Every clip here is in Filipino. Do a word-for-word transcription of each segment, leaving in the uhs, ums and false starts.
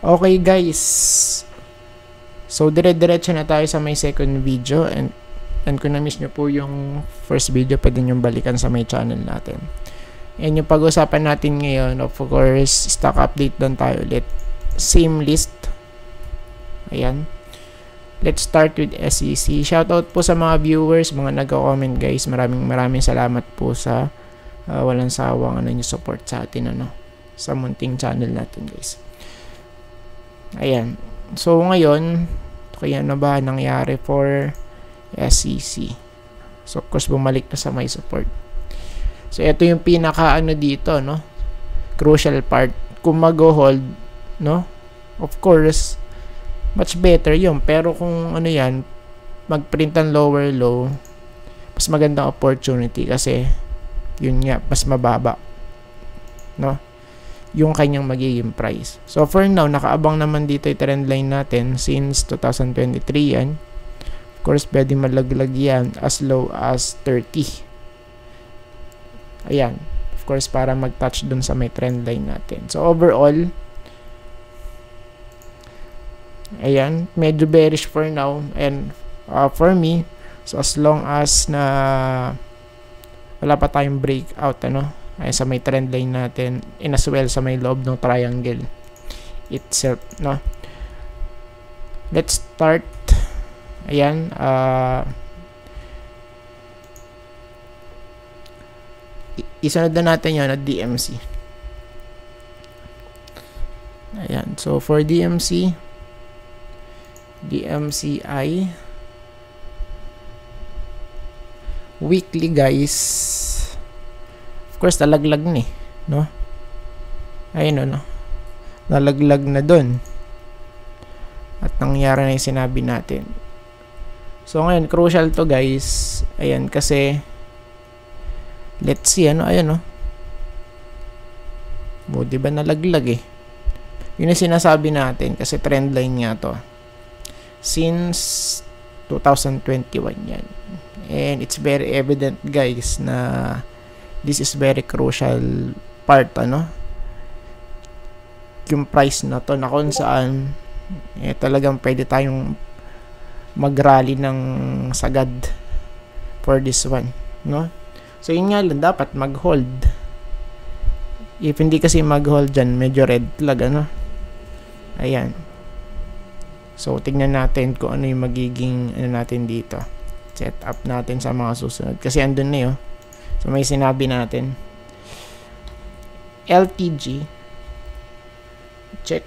Okay guys, so dire-diretso na tayo sa may second video, and and kung na-miss nyo po yung first video, pwede nyo balikan sa may channel natin. And yung pag-usapan natin ngayon, of course, stock update doon tayo ulit. Same list. Ayan. Let's start with S E C. Shoutout po sa mga viewers, mga nag-comment guys. Maraming maraming salamat po sa uh, walang sawang ano nyo support sa atin, ano, sa munting channel natin guys. Ayan. So, ngayon, kaya na ba nangyari for S E C? So, of course, bumalik na sa my support. So, ito yung pinaka, ano dito, no? Crucial part. Kung mag-hold, no? Of course, much better yun. Pero kung, ano yan, mag-print ang lower low, mas magandang opportunity kasi, yun nga, mas mababa. No? Yung kanyang magiging price. So, for now, nakaabang naman dito yung trend line natin since two thousand twenty-three yan. Of course, pwede malaglag yan as low as thirty. Ayan. Of course, para mag-touch dun sa may trend line natin. So, overall, ayan, medyo bearish for now. And, uh, for me, so as long as na wala pa tayong breakout, ano, ay sa may trend line natin, and as well sa may loob ng triangle itself, no? Let's start. Ayan, uh, isunod na natin yun at D M C. Ayan, so for D M C, D M C I weekly guys, course, nalaglag ni, no? Ayun, no? Nalaglag na dun. At nangyari na yung sinabi natin. So, ngayon, crucial to, guys. Ayan, kasi let's see, ano? Ayan, no? O, diba nalaglag, eh? Yun yung sinasabi natin, kasi trend line nga to. Since two thousand twenty-one yan. And it's very evident, guys, na this is very crucial part, ano, yung price na to, na kung saan eh, talagang pwede tayong mag-rally ng sagad for this one, no? So, yun nga lang, dapat mag-hold. If hindi kasi mag-hold dyan, medyo red flag, ano? Ayan. So, tignan natin kung ano yung magiging, ano natin dito. Set up natin sa mga susunod. Kasi andun na yun. So, may sinabi natin. L T G. Check.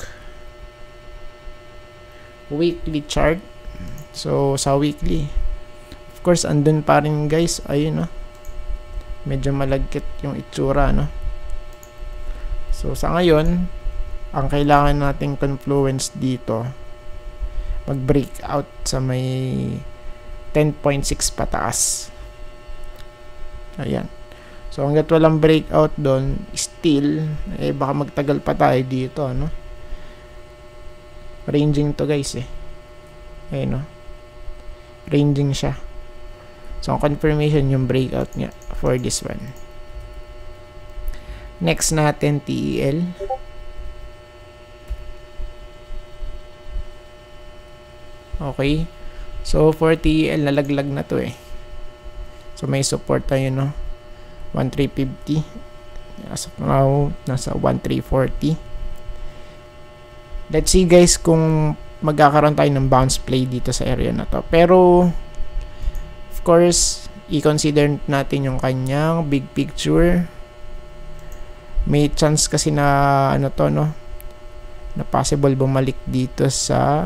Weekly chart. So, sa weekly. Of course, andun pa rin guys. Ayun, no? Medyo malagkit yung itsura, no? So, sa ngayon, ang kailangan nating confluence dito, mag-breakout sa may ten point six pataas. Ayan. So, hanggat walang breakout doon, still, eh, baka magtagal pa tayo dito, ano? Ranging to, guys, eh. Ayan, no? Ranging siya. So, ang confirmation yung breakout niya for this one. Next natin, T E L. Okay. So, for T E L, nalaglag na to, eh. So, may support tayo, no? one three fifty. As of now, nasa one three forty. Let's see, guys, kung magkakaroon tayo ng bounce play dito sa area na to. Pero, of course, i-consider natin yung kanyang big picture. May chance kasi na, ano to, no? Na possible bumalik dito sa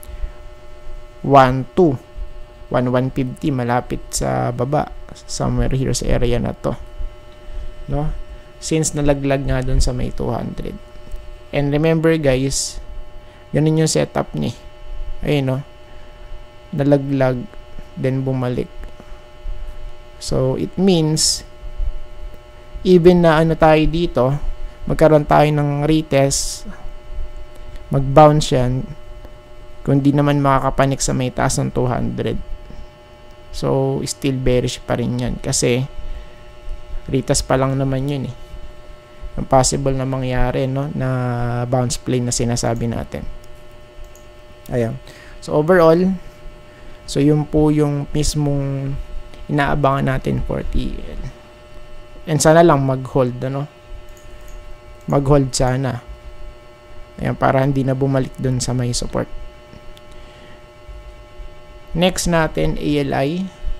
one two. one one fifty, malapit sa baba, somewhere here sa area na to, no? Since nalaglag nga dun sa may two hundred. And remember, guys, ganun yung setup ni. Ayun, no? Nalaglag, then bumalik. So, it means, even na ano tayo dito, magkaroon tayo ng retest, mag-bounce yan, kung di naman makakapanik sa may taas ng two hundred. So, still bearish pa rin yan. Kasi, retest pa lang naman yun, eh. ang possible na mangyari, no, na bounce play na sinasabi natin. Ayan. So overall, so yun po yung mismong inaabangan natin for T L. And sana lang mag-hold, ano? Mag-hold sana. Ayan, para hindi na bumalik dun sa may support. Next natin, A L I.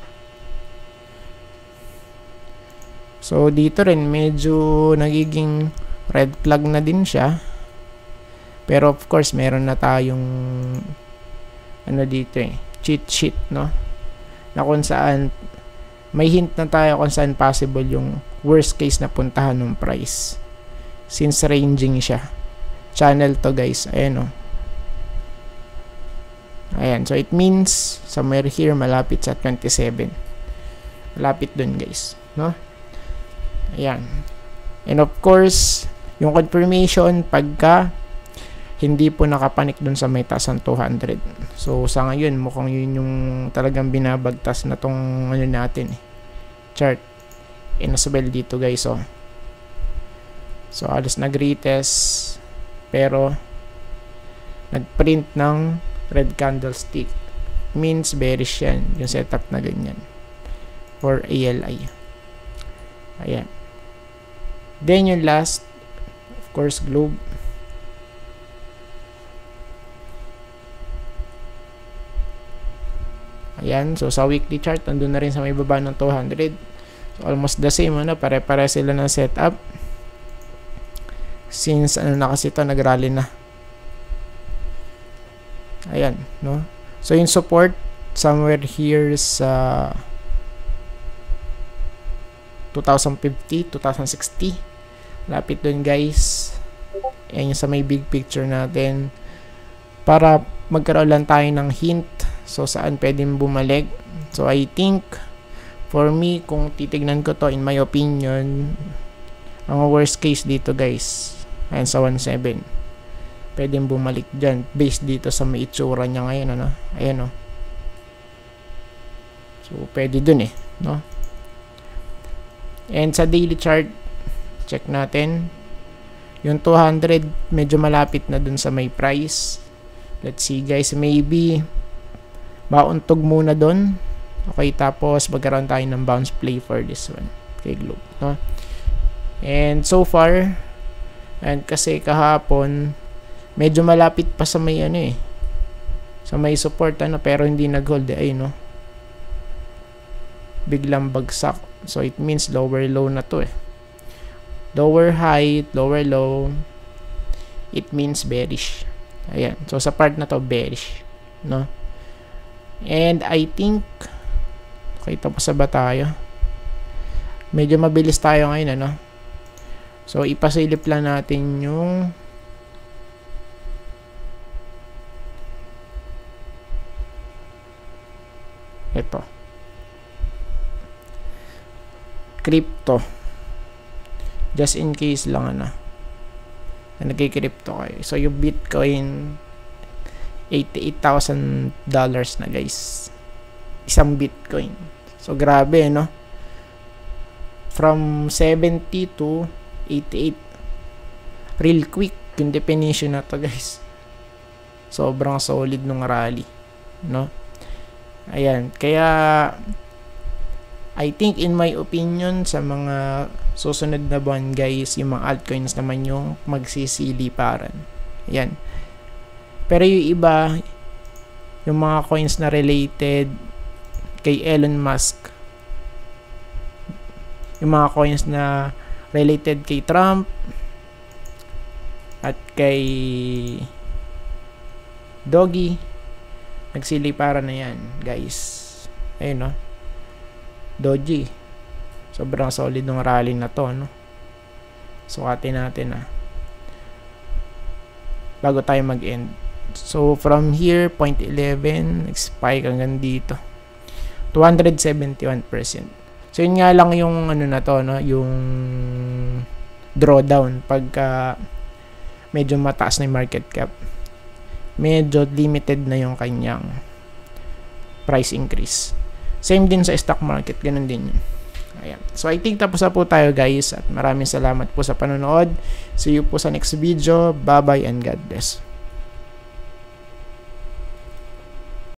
So dito rin medyo nagiging red flag na din siya. Pero of course, meron na tayong ano dito eh, cheat sheet, no? Na kung saan may hint na tayo kung saan possible yung worst case na puntahan ng price. Since ranging siya. Channel to, guys. Ayan, oh. Ayan. So it means somewhere here malapit sa twenty-seven. Malapit dun, guys, no? Ayan. And of course, yung confirmation pagka hindi po nakapanik dun sa may taas ng two hundred. So, sa ngayon, mukhang yun yung talagang binabagtas na tong ano natin, eh, chart. And as well dito, guys, oh. So, alas nag-retest, pero nag-print ng red candlestick. Means bearish yan, yung setup na ganyan. For A L I. Ayan. Then, yung last, of course, Globe. Ayan, so sa weekly chart, nandun na rin sa may baba ng two hundred. So almost the same, ano, pare-pare sila ng setup. Since, ano na kasi ito, nag-rally na. Ayan, no? So yung support, somewhere here sa two thousand fifty, two thousand sixty. Lapit dun, guys. Ayan yung sa may big picture natin. Para magkaroon lang tayo ng hint. So, saan pwedeng bumalik? So, I think, for me, kung titignan ko to, in my opinion, ang worst case dito, guys, ayan sa one seven. Pwedeng bumalik dyan, based dito sa may itsura niya ngayon, ano? Ayan, oh. So, pwede dun, eh, no? And sa daily chart, check natin. Yung two hundred, medyo malapit na dun sa may price. Let's see, guys, maybe mauntog muna doon. Okay, tapos magkaroon tayo ng bounce play for this one. Okay, Globe, no? And so far, and kasi kahapon, medyo malapit pa sa may ano eh. Sa may support, ano, pero hindi nag-hold eh, ay, no? Biglang bagsak. So, it means lower low na to eh. Lower high, lower low. It means bearish. Ayan. So, sa part na to, bearish, no? And I think, okay, tapos sa ba tayo? Medyo mabilis tayo ngayon, ano? So, ipasilip lang natin yung ito. Crypto. Just in case lang, ano, na nagki-crypto kayo. So, yung Bitcoin, eighty-eight thousand dollars na, guys. Isang Bitcoin. So, grabe, no? From seventy to eighty-eight. Real quick, yung definition na to, guys. Sobrang solid nung rally, no? Ayan. Kaya, I think, in my opinion, sa mga susunod na buwan, guys, yung mga altcoins naman yung magsisiliparan. Ayan. Pero yung iba, yung mga coins na related kay Elon Musk, yung mga coins na related kay Trump at kay Doggy, nagsiliparan na yan, guys. Ayun, no? Doji. Sobrang solid ng rally na to, no? Sukatin natin, ah. Bago tayo mag-end. So, from here, zero point one one, spike hanggang dito. two hundred seventy-one percent. So, yun nga lang yung, ano na to, no? Yung drawdown. Pagka medyo mataas na yung market cap. Medyo limited na yung kanyang price increase. Same din sa stock market. Ganun din yun. Ayan. So, I think tapos na po tayo guys at maraming salamat po sa panonood. See you po sa next video. Bye-bye and God bless.